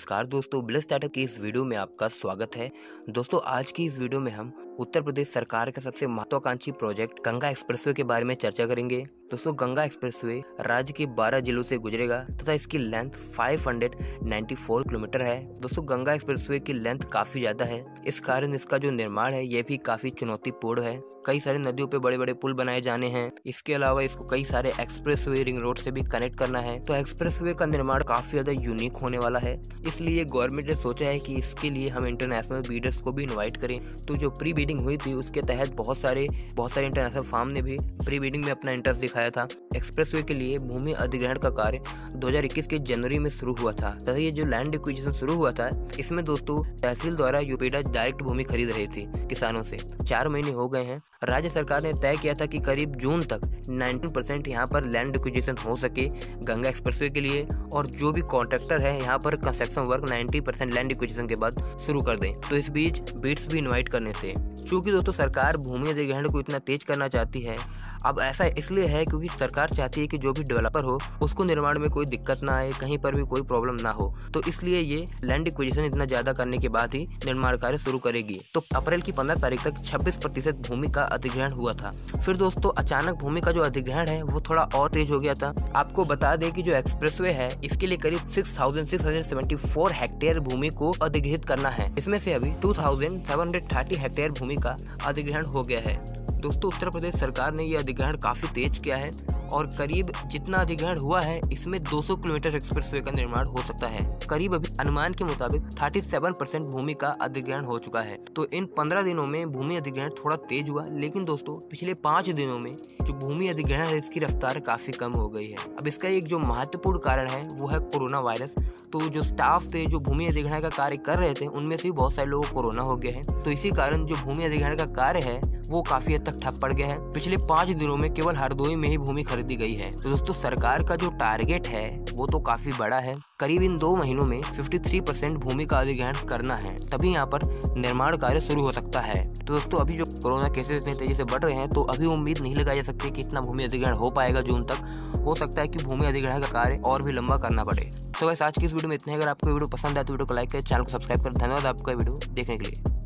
नमस्कार दोस्तों, bless startup की इस वीडियो में आपका स्वागत है। दोस्तों आज की इस वीडियो में हम उत्तर प्रदेश सरकार का सबसे महत्वाकांक्षी प्रोजेक्ट गंगा एक्सप्रेसवे के बारे में चर्चा करेंगे। दोस्तों गंगा एक्सप्रेसवे राज्य के 12 जिलों से गुजरेगा तथा इसकी लेंथ 594 किलोमीटर है। दोस्तों गंगा एक्सप्रेसवे की लेंथ काफी ज्यादा है, इस कारण इसका जो निर्माण है यह भी काफी चुनौतीपूर्ण है। कई सारी नदियों पे बड़े बड़े पुल बनाए जाने हैं। इसके अलावा इसको कई सारे एक्सप्रेसवे रिंग रोड से भी कनेक्ट करना है। तो एक्सप्रेसवे का निर्माण काफी ज्यादा यूनिक होने वाला है, इसलिए गवर्नमेंट ने सोचा है कि इसके लिए हम इंटरनेशनल बीडर्स को भी इन्वाइट करें। तो जो प्री बिडिंग हुई थी उसके तहत बहुत सारे इंटरनेशनल फार्म ने भी प्री बिडिंग में अपना इंटरेस्ट दिखाया था। एक्सप्रेसवे के लिए भूमि अधिग्रहण का कार्य 2021 के जनवरी में शुरू हुआ था तथा ये जो लैंड एक्विजिशन शुरू हुआ था इसमें दोस्तों तहसील द्वारा यूपीडा डायरेक्ट भूमि खरीद रही थी किसानों से। 4 महीने हो गए हैं। राज्य सरकार ने तय किया था कि करीब जून तक 19% यहाँ पर लैंड एक्विजिशन हो सके गंगा एक्सप्रेसवे के लिए, और जो भी कॉन्ट्रैक्टर है यहाँ पर कंस्ट्रक्शन वर्क 90% लैंड एक्विजिशन के बाद शुरू कर दें। तो इस बीच बिड्स भी इन्वाइट करने थे। चूँकि दोस्तों सरकार भूमि अधिग्रहण को इतना तेज करना चाहती है, अब ऐसा इसलिए है क्योंकि सरकार चाहती है कि जो भी डेवलपर हो उसको निर्माण में कोई दिक्कत ना आए, कहीं पर भी कोई प्रॉब्लम ना हो। तो इसलिए ये लैंड एक्विजिशन इतना ज्यादा करने के बाद ही निर्माण कार्य शुरू करेगी। तो अप्रैल की 15 तारीख तक 26% भूमि का अधिग्रहण हुआ था। फिर दोस्तों अचानक भूमि का जो अधिग्रहण है वो थोड़ा और तेज हो गया था। आपको बता दें कि जो एक्सप्रेसवे है इसके लिए करीब 6674 हेक्टेयर भूमि को अधिग्रहित करना है। इसमें से अभी 2730 हेक्टेयर भूमि का अधिग्रहण हो गया है। दोस्तों उत्तर प्रदेश सरकार ने यह अधिग्रहण काफी तेज किया है और करीब जितना अधिग्रहण हुआ है इसमें 200 किलोमीटर एक्सप्रेसवे का निर्माण हो सकता है। करीब अभी अनुमान के मुताबिक 37% भूमि का अधिग्रहण हो चुका है। तो इन 15 दिनों में भूमि अधिग्रहण थोड़ा तेज हुआ, लेकिन दोस्तों पिछले 5 दिनों में जो भूमि अधिग्रहण है इसकी रफ्तार काफी कम हो गई है। अब इसका एक जो महत्वपूर्ण कारण है वो है कोरोना वायरस। तो जो स्टाफ थे जो भूमि अधिग्रहण का कार्य कर रहे थे उनमें से भी बहुत सारे लोगों को कोरोना हो गया है। तो इसी कारण जो भूमि अधिग्रहण का कार्य है वो काफी हद तक ठप पड़ गया है। पिछले 5 दिनों में केवल हरदोई में ही भूमि खरीदी गई है। तो दोस्तों सरकार का जो टारगेट है वो तो काफी बड़ा है। करीब इन 2 महीनों में 53% भूमि का अधिग्रहण करना है, तभी यहाँ पर निर्माण कार्य शुरू हो सकता है। तो दोस्तों अभी जो कोरोना केसेस इतनी तेजी से बढ़ रहे हैं तो अभी उम्मीद नहीं लगाई जा सकती कि इतना भूमि अधिग्रहण हो पाएगा जून तक। हो सकता है कि भूमि अधिग्रहण का कार्य और भी लंबा करना पड़े। तो गाइस आज की इस वीडियो में इतना ही। अगर आपको वीडियो पसंद आए तो वीडियो को लाइक करें, चैनल को सब्सक्राइब करें। धन्यवाद आपका वीडियो देखने के लिए।